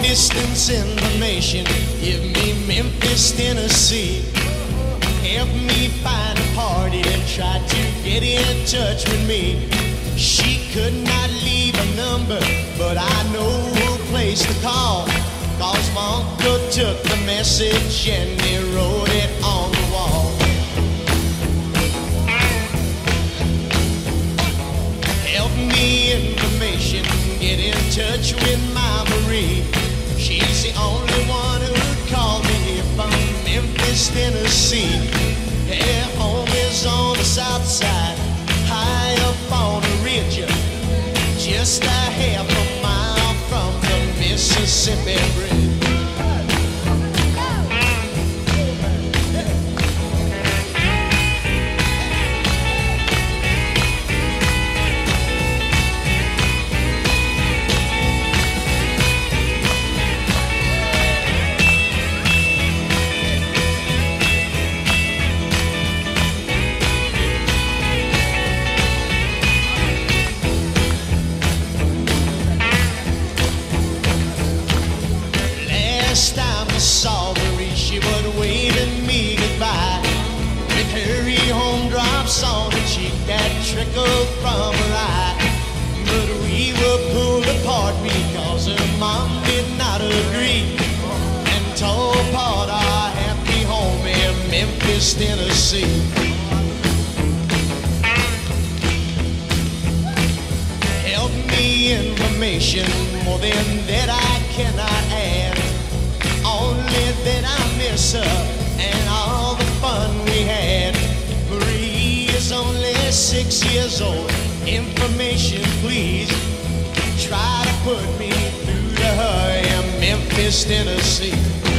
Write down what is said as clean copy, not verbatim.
distance information. Give me Memphis, Tennessee. Help me find a party that tried to get in touch with me. She could not leave a number, but I know who place to call. Cause my uncle took the message and he wrote it on the wall. Help me information, get in touch with my Marie. She's the only one who'd call me here from Memphis, Tennessee. Her home is on the south side, high up on a ridge, just a half a mile from the Mississippi Bridge. Last time I saw Marie, she was waving me goodbye. With her home drops on her cheek that trickled from her eye. But we were pulled apart because her mom did not agree and tore apart our happy home in Memphis, Tennessee. Help me information, more than that I cannot add. Only that I miss her and all the fun we had. Marie is only 6 years old. Information, please. Try to put me through to her in Memphis, Tennessee.